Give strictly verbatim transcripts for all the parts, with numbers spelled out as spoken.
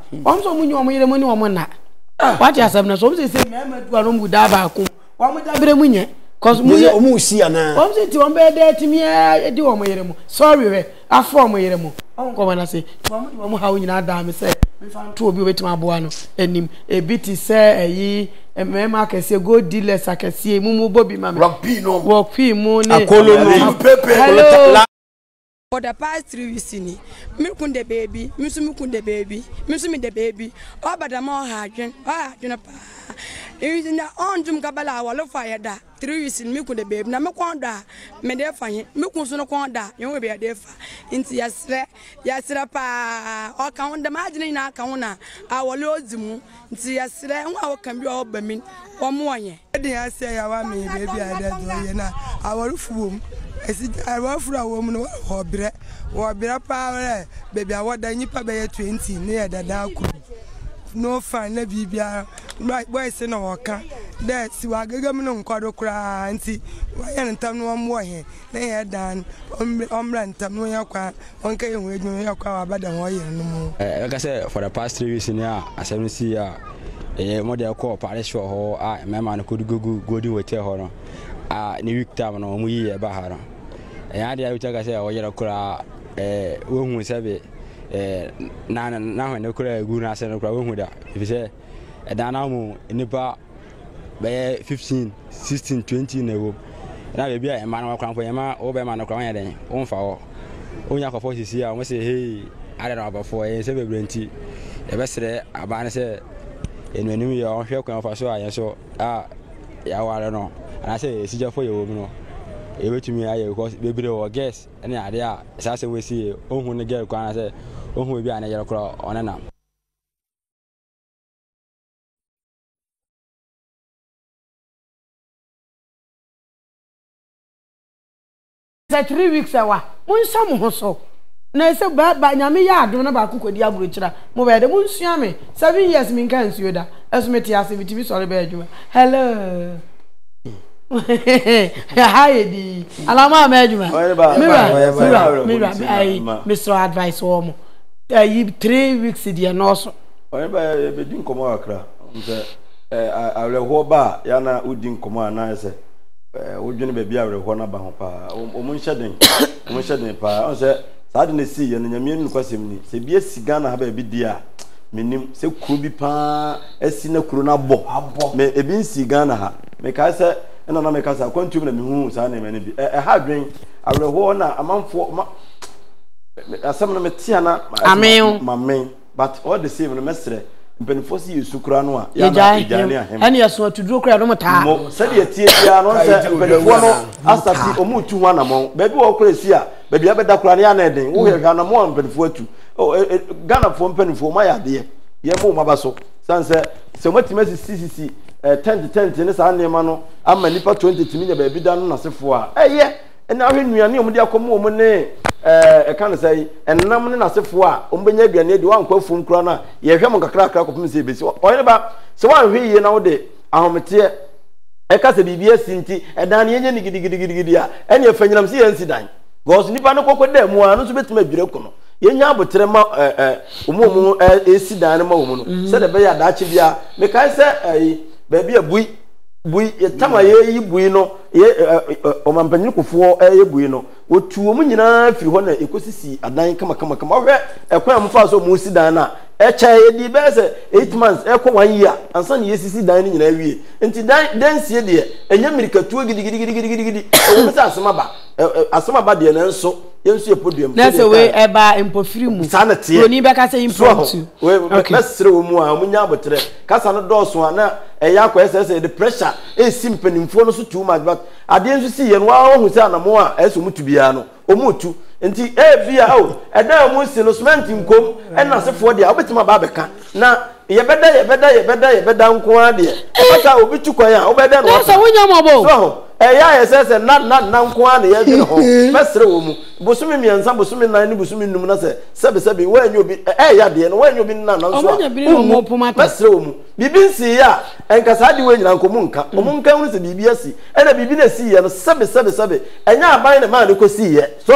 Om so munyo mo yire mo ni omo na. What you say na so say say me ma du anu mu da ba ko. Omo da bere munye. Cause mu ye omo si ana. Om say ti om be de ti mi e di omo yire mo. Sorry we. Afọ omo yire mo. Omo ko na say omo omo ha nyina da me say me fa nto obi obetima aboa no enim e biti say eyi emema kese go dealers akese mumu bobi mama Rockpi no Rockpi mu ne akolo no pepe. For the past three weeks, me kun the baby, me so me kun the baby, me so me the baby. Oh, but I'm all hard, ah, you know, it is in the on Jum Kabala, wall fire da. Three weeks in me kun the baby. Na me kun da, me dey fine. Me kun so no kun da, you will be a defa. Into yasre, yasra pa. O kan the margin na kan na. I will lose mu. Into yasre, I can be all by me. One more year. I say I want me baby. I don't know. I will fool. I want for a woman or bread or bread power, baby. I want the nipper by twenty near the dark. No fun, let me be a right boys in a walker. That's why I got me on Quadro cry and see why I don't tell one more here. They had done on rent, no yakwa, one can wait no yakwa about the way no more. Like I said, for the past three weeks in here, I said, see, a model called Paris for her. I, my man could go go do with her. Ah, ni week time no mu yi e ba ha no. E ya dia uta ka se o yera kura eh wo hu sebe eh na na na ho ne kura egu na se no kura wo hu da. If say e da na mu nipa be fifteen, sixteen, twenty na wo. Na be bia e ma na kura fo e ma wo be ma na kura wan ya den. Wo mfa wo. Wo nya kofo sisi a wo say hey I don't know about for e se be brenti. E be sere aba na se enu enu ya o hwe kwan fa so a ye so ah ya ware no. And I say, see, for your woman, able to me, I because baby or guess, and the idea, as I we see, oh, when the girl can say, oh, who will be an yellow claw on an arm. Three weeks awa, mun some hoso. Na say bad by nyame ya adom na ba kokodi aburochira mo be de mun sua me seven years min kan suo da esumeti asibiti bi sori be adwuma. Hello. Hi di alama ma adwuma mira mira ai Mister Advice wo mo eh three weeks di no so oye ba be din komo akra nse eh awle ho ba ya na udin komo ana se eh wodwene be bia awle ho na ba ho pa o mo nhyeden o mo nhyeden pa on se saade ne si ye no nyame nu kwasem ni se bia siga na ha ba bi dia menim se kuro bi pa asi na kuro na bo me ebi nsiga na ha me ka se ena na me ka sa kwantum na me hu sa na me ne bi eh ha dwen awre ho na amanfo asem na me tia na mamen but all the same no mesre mpenfo si yesu kura no a ya na ejane ahem ene yeso atuduro kura no mata mo se de tie tia no se mpenfo no asati omu tu ho anamon ba bi wo kura si a ba bi abeda kura ne ya na eden wo hwe na mo mpenfo atu oh Ghana fo mpenfo ma ya de ye mo ma ba so sanse se motimasi sisi ten to ten ne sa nema no ama nipa twenty timi nya ba bi da no nasefo a eye ena ahwe nuane omde akomo omo ne eh e kan say enam ne nasefo a ombenya aduane de wankwa fum kura na ye hwe mo kakra kakra kopim se besi oyene ba se wan hwe ye na wo de ahomete e ka se bibia sinti e dan ye nya ni gidigidigidi a ene afanyinam se ye nsidan gos nipa no kokode mu a no so betima adwire ko no ye nya abotre ma eh eh omo omo esidan ma omo no se de be ya da chi bia me kai se eh baby abui bui yetama ye yi bui no ye omampanyin kofo ye bui no otuo mu nyina firi ho na ekosisi adan kama kama kama hwe ekwan mfa so mu si dan na echa ye di be se eight months ekọ one year ansa ne yesisi dan ni nyina wie enti dan dan sie de enya mirikatuo gidigidigidigidi o msa asema ba asema ba de na nso yensu ye podium na se we eba empofiri mu oni be ka se impromptu we mesre wo mu a munya abotre kasa no dọọso na eya akọ ss the pressure e simpanimfo no so too much but ade nso si ye no wa hu se anamo a eso mutu bia no omutu enti e bia o eda mu si no cement nkom e na sefo de obetima ba beka na ye beda ye beda ye beda ye beda nko ade asa obi tukwan a obeda no so wonya mobo so eya ss na na na nko ade ye gbe ho mesre wo mu bosumi miensa bosumi nan ni bosumi num na se sebe sebe wanyu obi e ya de no wanyu obi na na so mesre wo mu bibi nsi ya enkasa de we nyina nkomu nka omunka hu se bibi asi ena bibi na si ye no sebe sebe sebe enya aban na ma ne ko si ye so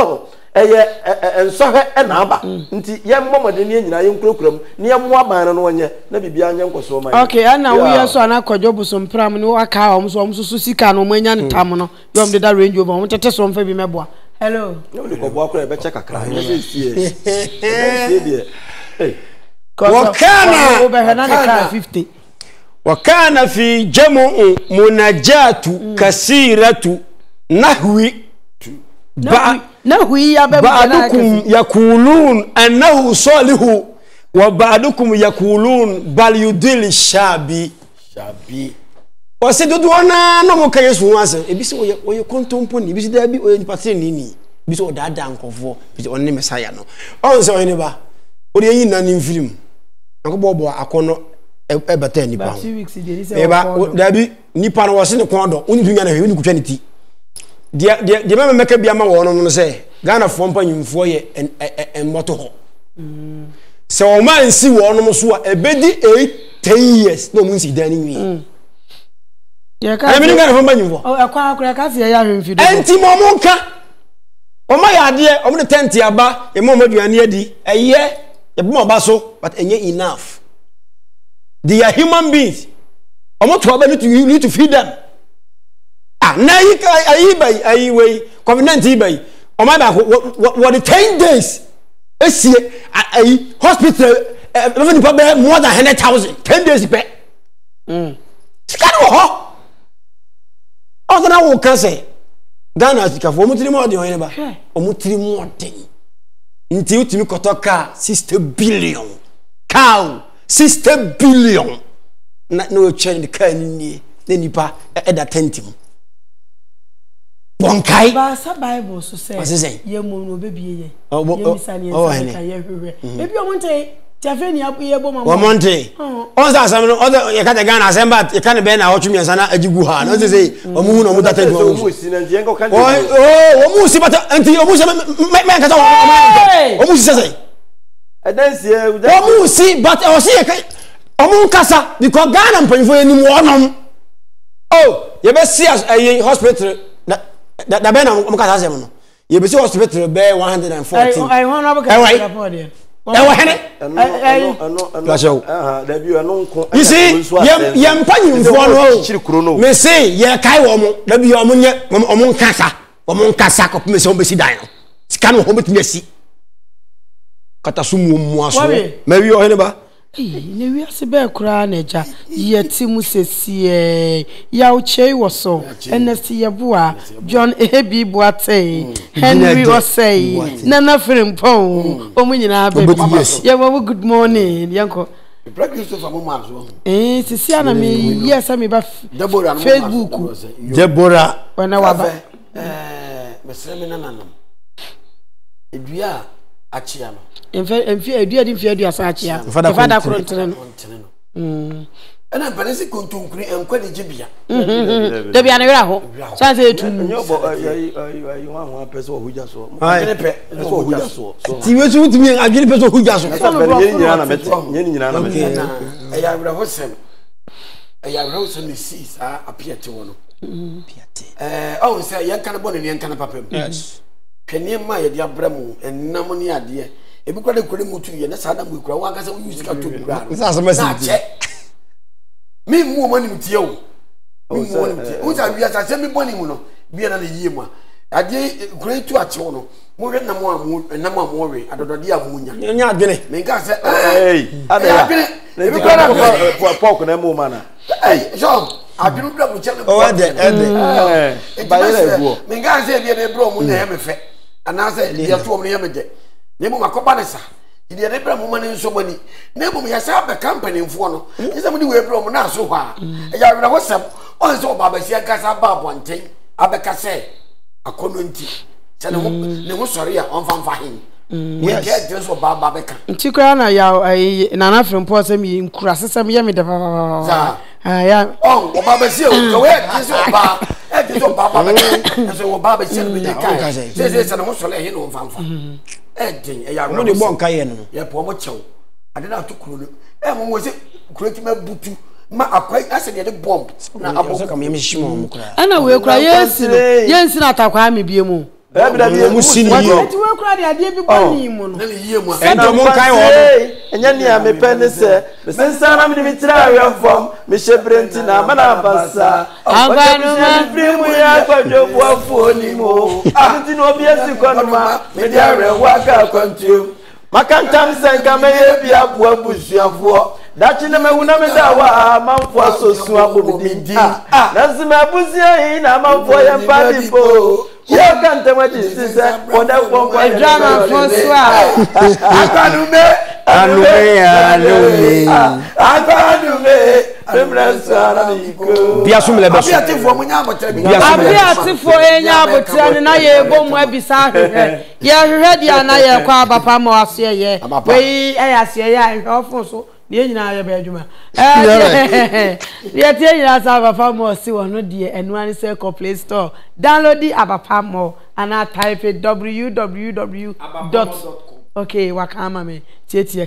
eye ensohwe e na aba nti ye mmomode ne nyina ye nkurokuram ne ye mo aban no wonye na bibia anye nkoso man okay ana wo ye so ana kwadwo busom pram ne wo aka om so om so sika no manya ntam no yom de da range over om tete so mfa bi meboa hello no le ko bo akora be check akra ye se sie sie die hey wakana wakana fifty wakana fi jamu munajatu kasiratu nahwi ba nahwi ya be ba'dukum yaqulun annahu salihu wa ba'dukum yaqulun bal yudil shabi shabi wase dodo na no mo kaye so wase e bi se oye oye kontompo ni bi se da bi oye patre ni ni bi se odada nkofo bi se onne mesaya no on se oye ba ori yin na ni film nko bo akono e beta ni ba e ba da bi nipa no wase ne kondo oni dunya na hwe ni kutwa ni ti dia dia dia me meka bia ma wo no no se Ghana fo mpa nyimfo ye en moto ho mm se o man si wo no so a ebedi eight ten years no mun si dani wi ya ka e mi Ghana fo mpa nyimfo o akwa akura ka se ya hwemfi do enti mo mo nka o ma ya de o mo tent aba e mo maduane adi eye e bo ba so but enye enough they are human beings o mo to aba need to you need to feed them ah na yi ayi bai ayi we covenant yi bai o ma ba what the ten days esie ayi hospital even the more than one hundred thousand ten days pe mm sika no ho o na wo kan say Ghana sika fo mo tiri mo de o yin ba o mo tiri mo de nti utimi kotoka sixty billion cow sixty billion na no change the car ni ni nipa e da tentim bonkai ba sa bible so say ye mo no bebie ye ye misani ye say ye hwehwe ebi o monte tiafe ni ye bo mama o monte on sa asam no o ye ka te Ghana asem ba ye ka ne be na otwumi ansa na ajigu ha no say o mu hu no mu tata du o mu si na ntie nko kan o o mu si bata anti o mu se me ka ta o mu si say adansi e o mu si but o si ye ka o mu kasa because Ghana mpanfo ye ni mu onom oh ye be see as a hospital da da be na mo kasa asem no ye be see hospital be one hundred forty I want to be report there e wa hene aha da bi eno nko you see yem yem panyimfo no me say ye kai wo mo da bi o mo nye o mo nkasa o mo nkasa ko me say o be si dan no sika no ho betumi asi kata sumu mu aso me wi o hene ba eh ne wi ase be kura na ja ye ti mu sesie ya o chei wo so enesi ye boa John Ebi Boate Henry Osei Nana Frimpon o mu nyina be ye wo good morning yanko Christopher mo ma so eh sisi ana me yes me ba Facebook Deborah wana waba eh mesre me nananam edua achia no emfe emfe edua di mfe edua sa achia fada krontere no mm ana panese kontonkuri enkwa de jibia de bia na wira ho san se etu nyobo ayi ayi ayi wa wa pese ohuja so adene pe so ohuja so ti we tu tumi adwene pese ohuja so nyeni nyina na mete nyeni nyina na mete eya wira ho sem eya wira ho sem ni si sa Appiatse wono Appiatse eh o se yanka na bone ni yanka na papam yes hwene ma ye dia bramu enam ni ade ebi kwa de kore mutu ye na sada mu kura wa kasa use ka to kura sa so message mi mu mo ni mtie o mi mu ni mtie o sa wi asa se mi boni mu no bi na yie mu ade kure tu ache wo no mo hwe na mo amu na mo amu we adodode amunya nya adwene me nka se eh adela ebi kwa na pork na mu mana eh Jean adwene bra mu chele o ade ade eh ba ile ego me nka se bi na bro mu na ya me fe ana se dia to mo na ya me de ne mo makoba ne sa ide ne bra mo mane nso mani ne mo ya sa be company mfo no ise mo di we bra mo na so hwa e ya wera ho sam on se baba sia kasa ba bonten abeka se akono nti se ne ho ne ho sori a on fan fa hin yes get just baba beka nti kra na ya nana Frimpon se mi nkura sesem ye me de fa ah ya on o baba sia o we dis o ba e dis o baba beka so o baba sia me de kai se se se ne ho sori hin on fan fa edin e ya mo de bon kaye no ye po mo chew ade na to kuro no e mo wo se kuro ti ma butu ma akwai ase de bomb na abo so kam ye me himo mo kura ana we kura yes yes na atakwa me bie mu e bi da bi emu sini yi eti we kura de ade bi bɔ ni mu no na yie mu ento mo kan wo enya ni a me pɛ ne sɛ me sensa na me mi tira awɛ fam me shebrenti na mana basa Abanu ma primu ya kwadwo buafo ni mo anti no obi esi kwanuma me di awɛ waka kwantu makantam senka me ye bia boa busuafo dachi na me wuna me da wa manfo asosu abomidi na zima busia yi na manfo ye padipo ye kanta ma di sise oda kwon kwa drama François akanume anume anume akanume emransa na biko bia so mele be so Appiatse fo mo nya abotre bi Appiatse fo enya abotre na ye bo mu abisa hwehwe ye hwehwe dia na ye kwa abapa ma aso ye we e aso ye a hwofo so ne nyina ye ba adwuma eh ye tie nyina sa abapa ma si wo no de enu an se ko Play Store download the abapa ma and type it w w w dot com okay wakama me tie tie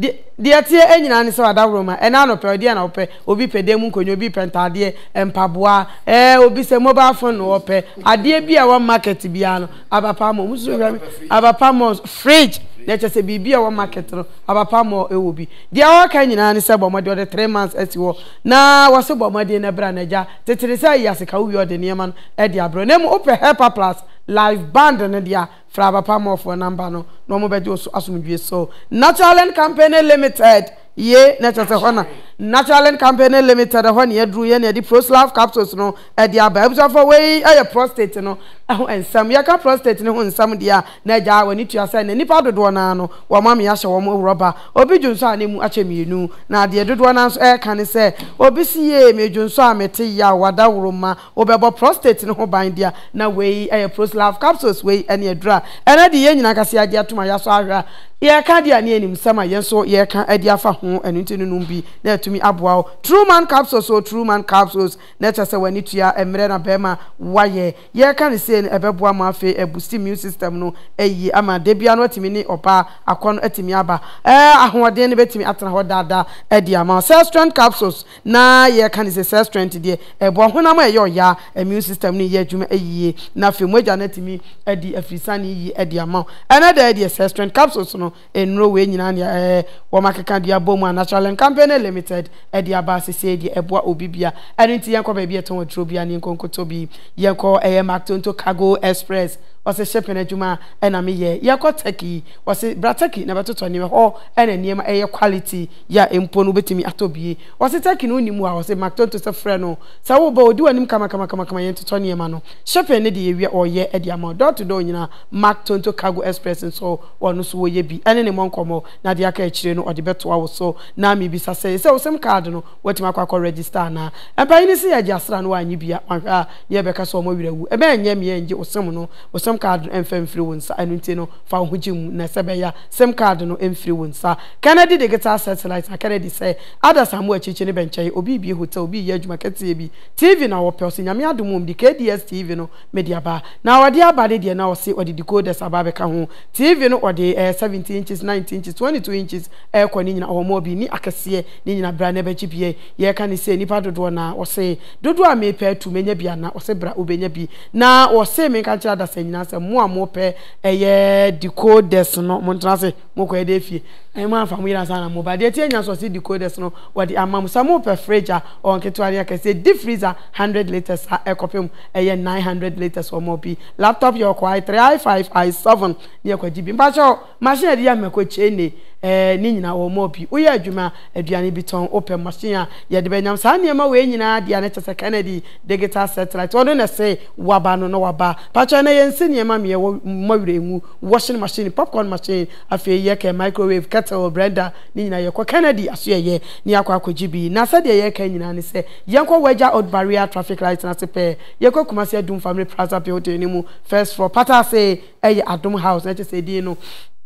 de tie enyina ne se wadawro ma ena no pe de na ope obi pede mu nkonyo obi pentade empaboa eh obi se mobile phone no ope ade bi a wo market bia no abapa mo musu abapa mo fridge na chese bibi a wo market no abapa mo ewo bi de a ka nyina ne se bomode de three months ati wo na wo se bomode na bra na ja tetere se yasika wo de niam no e de abro na mu ope helper plus live band ne dia fra abapa mo for number no no mo be de asumdwe so Natural Company Limited ye na chese hona Natural Company Limited hona ye dru ye na di Proslav capsules no e di aba ebuso for we e prostate no ho ensam ye ka prostate no ho ensam dia na ja wani tuasa na nipa dodo na no wo ma me ya hye wo mo rubber obi dwunso anemu achemienu na de dodo na so e kan se obi si ye me dwunso amete ya wada woroma obebo prostate no ho ban dia na we e Proslav capsules we ene edra ene de ye nyina kase ade atuma ya so ahwa ye ka dia ne enim sama ye so ye ka ade afa ho enu ntinu num bi na atumi aboa True Man capsules so True Man capsules na chese wani tua emre na bema waye ye ka ne se ebeboa ma afi ebusti immune system no eyi ama de bia no atimi ni opa akon atimi aba eh ahoden ne betimi atena ho dada ade ama cell strength capsules na ye ka ne se cell strength de ebo honam e ye ya immune system ni ye adwuma eyi na fe moja na atimi adi afrisani yi ade ama ena da de cell strength capsules no enro we nyina ne eh wo makeka dia bomu Natural Company Limited ade aba sese de eboa obibia enti yanko ba bia ton wotro bia ne nkonkoto bi yanko eh Mactonto Cargo Express wase shipping adwuma ena me ye yakọ Turkey wase bra Turkey na betoto ne ho ena niema eye quality ya empo no betimi atobie wase Turkey no nimu a wase Mactonto se frɛ no sa wo ba odi wanim kama kama kama kama yentoto niema no shipping ne de ye oye edi ama door to door nyina Mactonto Cargo Express so wono so wo ye bi ene ne monkomo na de aka akire no ode beto awo so na me bi sa se se wo sem card no watima akwa register na empa yin se ya jasra no anyi bia anhwa ye beka so mo wirawu ebe enye me enje osem no osem card emfem free wonsa anunti no fa hojim na sebeya sim card no emfree wonsa Kennedy digital satellite na Kennedy say ada samu achichi ne benchai obi bi hotel obi ye adwuma kete bi T V na wo pelse nyame adumum di K D S T V no media ba na wade abade de na wo se odi decoders ababe ka ho T V no odi eh, seventeen inches nineteen inches twenty-two inches eh kwani nyina wo mo bi ni akase ni nyina bra na bechi bie ye ka ni se nipa dodo na wo se dodo a me pa tu menya bia na wo se bra obenya bi na wo se me ka kira da se nyina se mo a mo pe eye decoders no mo ntana se mo ko e de fie e mo afa mo yira sana mo ba de tie nya so se decoders no wadi amam sa mo pe fridge on ketwari akase deep freezer one hundred liters e kopem eye nine hundred liters or more bi laptop your kwai three i five i seven ne kwa jibi mba cho machine de ya meko chene eh ni nyina wo mo bi uye adwuma aduane bi ton open machine a ye de benyam sa niema we nyina de ane chese Kennedy digital satellite ono na say waba no no waba pacho na yensi niema me wo mawire ngu washing machine popcorn machine afi ye ke microwave kettle blender ni nyina ye ko Kennedy aso ye ni akwa akojibi na sa de ye ka nyina ne se ye ko waja out barrier traffic light na sepe ye ko kuma se Adum family plaza building ni mu first floor pata say eye Adum house na chese di no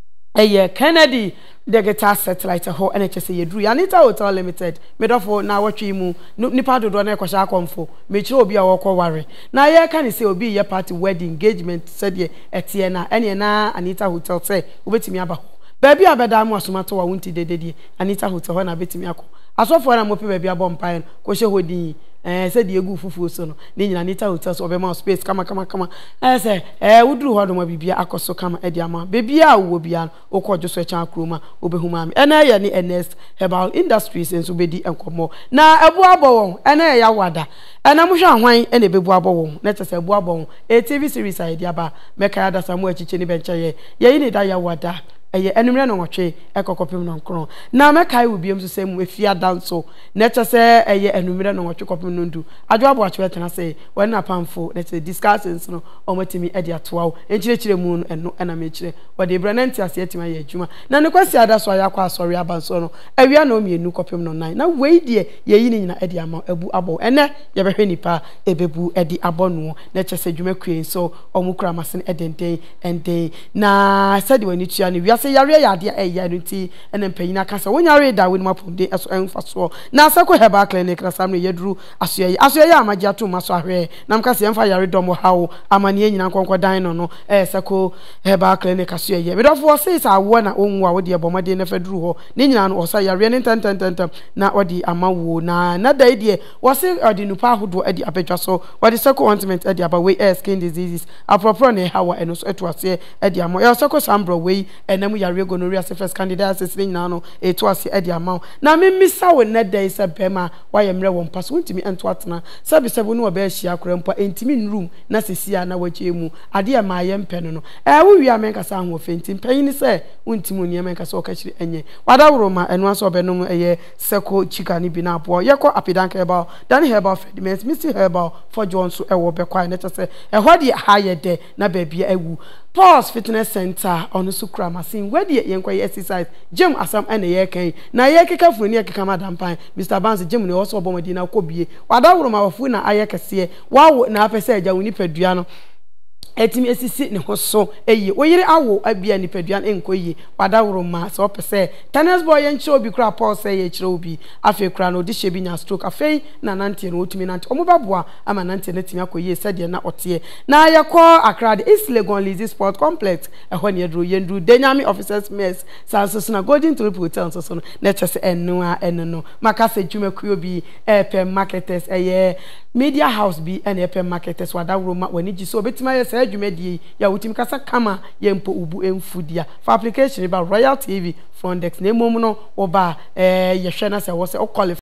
eye Kennedy digital satellite ho N H S yedru Anita Hotel Limited medofo na watwi mu nipa dodo na ekosha akomfo mechire obi a wokọ ware na ye ka ne se obi ye party wedding engagement said ye etie na ene na Anita Hotel say obetimi aba ho baby abeda mu asomato wa wunti dededie Anita Hotel ho na betimi akọ asofo na mo pe baby abom pan ko hye hodin eh said the egu fufu so no ne nyina nita hotel so obema space kama kama kama eh say eh wuduru ho do ma bibia akoso kama e dia ma bibia wo bia okojo so chan kroma obehuma me ena ye ne Ernest Herbal Industries enso bedi enkomo na ebu abo won ena ye ya wada ena mo hwa hwan ena bebu abo won na tese ebu abo won e T V series ide aba meka ada samu achiche ni benche ye ye ni da ya wada eye enumre no nwotwe ekokopem no nkron na mekai wo biem so sem efia danso na tese eye enumre no nwotwe kopem no ndu adwo abo achewe tena say when na pamfo na tese discussions no omatimi e dia toawo enchirechire mu no eno na mechire wode brananti ase atima ye adwuma na ne kwasi ada so ya kwa asori abanso no awia na omienu kopem no nine na wei die ye yi ni nyina e dia ma abu abo ene ye behwe nipa ebebu e di abonu na tese adwuma kwen so omukura masen edenden enden na sadi wani tua ni say yare yade e ya nti ene mpanyina kasa wonyare da we no mapomde eso enfaso na asako Herbal Clinic na samre yeduru asoye asoye amaji ato maso ahwe na mkase emfa yare domo hawo amane nyina nkonko dan no no eh sako Herbal Clinic asoye me dofo say sa wo na onwu a wo de bomade na feduru ho ne nyina no osa yare ne tantantantam na odi amawo na na da ide wo say odi nupa hodo edi apetwa so wodi sako ointment edi aba we skin diseases apropro ne hawo eno so eto ase edi amo e sako sambro we ena yare gonorrhea first candidate assessment na no eto ase e dia ma na me misa wo na dai se bema wa ye mre wo mpa so ntimi ento atena sabi sebo no oba ahia akora mpa ntimi room na sesia na wache mu ade ya ma ye mpe no no e wo wi amenka sa ho fenti mpanyin se ntimi oni amenka so okachiri enye wada woro ma eno aso obenom eye seko chika ni bi na apo ye ko apidanka Herbal dan Herbal Fediments Mister Herbal for Johnson e wo be kwa na tese e hodi ha ye de na ba bia awu Pulse Fitness Center on Sukra Masin where the yenkwai exercise gym asam ene ye kan na ye keka funi ye keka madam pan Mister Banks gym ne also bomadi na kobie wada woro ma wafu na aye kese wawo na apese agya woni padua no etimi esisi ne hoso eye oyire awo abia ni paduan enkoye wada woro ma so pese tennis boy enche obi kra Paul say ye kire obi afi kra no di shebi nya stroke afi na nante no otimi nante omobaboa ama nante na timi akoye sede na ote na yakọ Accra the East Legon Lizzy Sport Complex ehọ ne yedro yendru Denyami Officers Mess sanso na Golden Tulip Hotel so no na chese enu a enu no maka se dwuma kuyo bi epem marketers eye media house bi ene epem marketers wada woro ma wani gi so betima ye adwumadi ya wutim kasa kama ye mpo ubu emfudia for application ba Royal T V Frontex na emom no oba eh ye hwe na se wo se o qualify